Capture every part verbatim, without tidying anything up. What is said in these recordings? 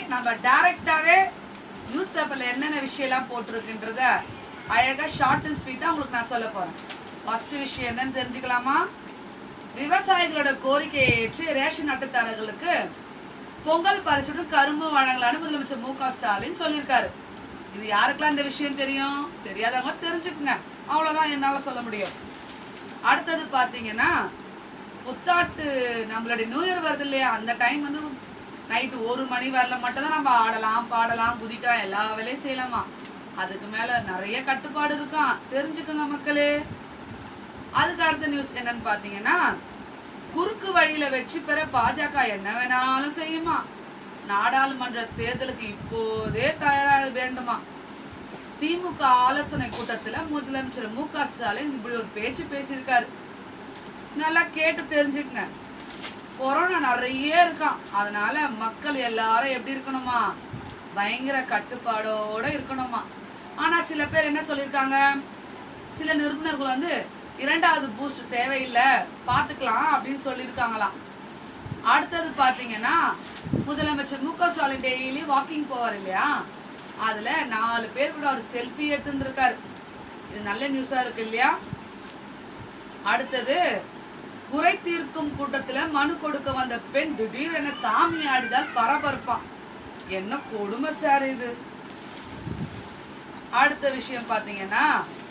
நம்ம டைரக்டாவே நியூஸ் பேப்பர்ல என்னென்ன விஷயம்லாம் போட்டிருக்குன்றத அழகா ஷார்ட் அண்ட் ஸ்வீட்டா உங்களுக்கு நான் சொல்ல போறேன். ஃபர்ஸ்ட் விஷயம் என்னன்னு தெரிஞ்சுக்கலாமா? விவசாயிகளோட கோரிக்கையை ஏற்று ரேஷன் அட்டைதாரர்களுக்கு பொங்கல் பரிசுடன் கரும்பு வழங்கலான்னு முதலமைச்சர் மு க ஸ்டாலின் சொல்லியிருக்காரு. இது யாருக்கெல்லாம் இந்த விஷயம் தெரியும்? தெரியாதவங்க தெரிஞ்சுக்குங்க, அவ்வளவுதான் என்னால சொல்ல முடியும். அடுத்தது பாத்தீங்கன்னா புத்தாட்டு நம்மளுடைய நியூ இயர் வருது இல்லையா, அந்த டைம் வந்து நைட்டு ஒரு மணி வரல மட்டும் தான் நம்ம ஆடலாம் பாடலாம் குதிக்கலாம் எல்லா வேலையும் செய்யலாமா. அதுக்கு மேல நிறைய கட்டுப்பாடு இருக்கான், தெரிஞ்சுக்கோங்க மக்களே. அதுக்கு அடுத்த நியூஸ் என்னன்னு பாத்தீங்கன்னா குறுக்கு வழியில வெற்றி பெற பாஜக என்ன வேணாலும் செய்யுமா. நாடாளுமன்ற தேர்தலுக்கு இப்போதே தயாராக வேண்டுமா. திமுக ஆலோசனை கூட்டத்துல முதலமைச்சர் மு க ஸ்டாலின் இப்படி ஒரு பேச்சு பேசியிருக்காரு. நல்லா கேட்டு தெரிஞ்சுக்கங்க. கொரோனா நிறைய இருக்கான், அதனால மக்கள் எல்லாரும் எப்படி இருக்கணுமா, பயங்கர கட்டுப்பாடோட இருக்கணுமா. ஆனா சில பேர் என்ன சொல்லியிருக்காங்க, சில நிருபர்கள் வந்து இரண்டாவது பூஸ்ட் தேவையில்லை பார்த்துக்கலாம் அப்படின்னு சொல்லியிருக்காங்களாம். அடுத்தது பார்த்தீங்கன்னா முதலமைச்சர் மு க ஸ்டாலின் டெய்லி வாக்கிங் போவார் இல்லையா, அதுல நாலு பேர் கூட ஒரு செல்ஃபி எடுத்துருக்காரு. இது நல்ல நியூஸா இருக்கு இல்லையா. அடுத்தது குறை தீர்க்கும் கூட்டத்துல மனு கொடுக்க வந்த பெண் திடீரென சாமி ஆடிதால் பரபரப்பா. என்ன கொடுமை சார் இது. அடுத்த விஷயம் பாத்தீங்கன்னா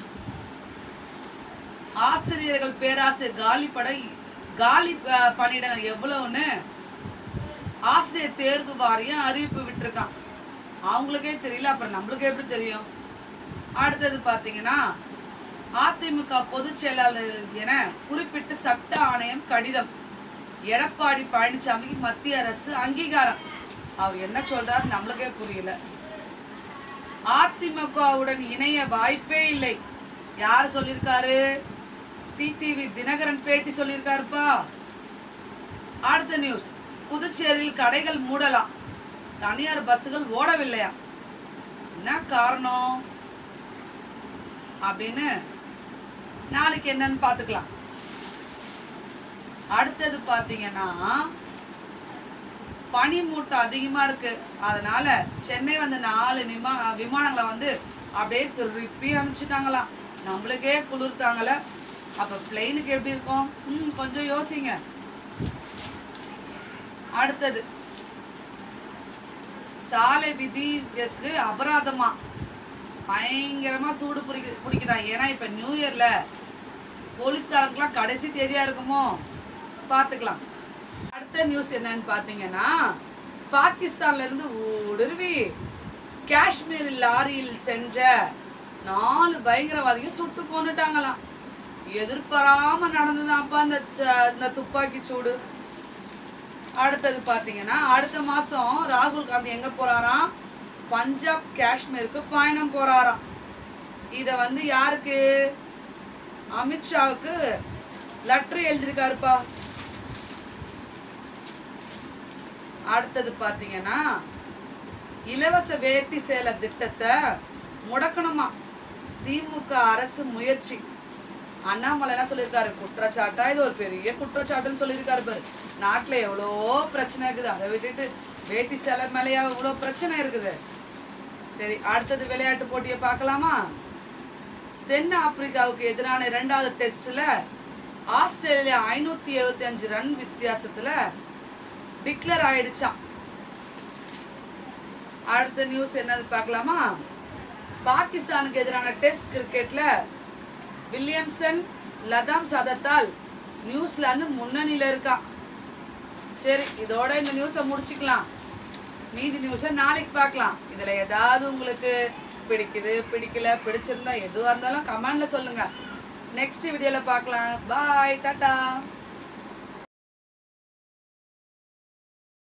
ஆசிரியர்கள் பேராசிரியர் காலி பட காலி பணியிடங்கள் எவ்வளவுன்னு ஆசிரியர் தேர்வு வாரியம் அறிவிப்பு விட்டுருக்கான். அவங்களுக்கே தெரியல, அப்புறம் நம்மளுக்கு எப்படி தெரியும். அடுத்தது பாத்தீங்கன்னா அதிமுக பொதுச் செயலாளர் என குறிப்பிட்டு சட்ட ஆணையம் கடிதம். எடப்பாடி பழனிசாமிக்கு மத்திய அரசு அங்கீகாரம். அவர் என்ன சொல்றாரு நம்மளுக்கே புரியல. அதிமுகவுடன் இணைய வாய்ப்பே இல்லை யார் சொல்லியிருக்காரு? டிடிவி தினகரன் பேட்டி சொல்லியிருக்காருப்பா. அடுத்த நியூஸ் புதுச்சேரியில் கடைகள் மூடலாம், தனியார் பஸ்ஸுகள் ஓடவில்லையா, என்ன காரணம் அப்படின்னு நாளைக்கு என்னன்னு பாத்துக்கலாம். அடுத்தது பாத்தீங்கன்னா பனி மூட்டம் அதிகமா இருக்கு, அதனால சென்னை வந்து நாலு நிமா விமானங்களை வந்து அப்படியே திருப்பி அனுப்பிச்சுட்டாங்களாம். நம்மளுக்கே குளிர்த்தாங்கல, அப்ப பிளெயினுக்கு எப்படி இருக்கும்? ம் கொஞ்சம் யோசிங்க. அடுத்தது சாலை விதிக்கு அபராதமா பயங்கரமா சூடு பிடிக்க பிடிக்குதான். ஏன்னா இப்ப நியூ இயர்ல போலீஸ்காரங்களுக்குலாம் கடைசி தேதியா இருக்குமோ, பாத்துக்கலாம். அடுத்த நியூஸ் என்னன்னு பாத்தீங்கன்னா பாகிஸ்தான்ல இருந்து ஊடுருவி காஷ்மீர் லாரியில் சென்ற நாலு பயங்கரவாதிகள் சுட்டு கொண்டுட்டாங்களாம். எதிர்பாராம நடந்ததான்ப்பா இந்த துப்பாக்கி சூடு. அடுத்தது பாத்தீங்கன்னா அடுத்த மாசம் ராகுல் காந்தி எங்க போறாராம்? பஞ்சாப் காஷ்மீருக்கு பயணம் போறாராம். இத வந்து யாருக்கு? அமித்ஷாவுக்கு லெட்டர் எழுதிருக்காருப்பா. அடுத்தது பாத்தீங்கன்னா இலவச வேட்டி சேலை திட்டத்தை முடக்கணுமா திமுக அரசு முயற்சி. அண்ணாமலை என்ன சொல்லியிருக்காரு? குற்றச்சாட்டா இது ஒரு பெரிய குற்றச்சாட்டுன்னு சொல்லியிருக்காரு பாரு. நாட்டுல எவ்வளோ பிரச்சனை இருக்குது, அதை விட்டுட்டு வேட்டி சேலை மேலேயா இவ்வளோ பிரச்சனை இருக்குது. சரி, அடுத்தது விளையாட்டு போட்டியை பார்க்கலாமா? தென் ஆப்பிரிக்காவுக்கு எதிரான இரண்டாவது டெஸ்ட்ல ஆஸ்திரேலியா ஐநூத்தி எழுபத்தி அஞ்சு ரன் வித்தியாசத்துல டிக்ளேர் ஆயிடுச்சான். அடுத்த நியூஸ் என்னது பார்க்கலாமா? பாகிஸ்தானுக்கு எதிரான டெஸ்ட் கிரிக்கெட்ல வில்லியம்சன் லதாம் சதத்தால் நியூசிலாந்து முன்னணியில இருக்கா. சரி, இதோட இந்த நியூஸை முடிச்சுக்கலாம். மீதி நியூஸை நாளைக்கு பார்க்கலாம். இதுல ஏதாவது உங்களுக்கு பிடிக்குது பிடிக்கல பிடிச்சிருந்தா எதுவா இருந்தாலும் கமெண்ட்ல சொல்லுங்க. நெக்ஸ்ட் வீடியோல பார்க்கலாம். பாய், டாடா.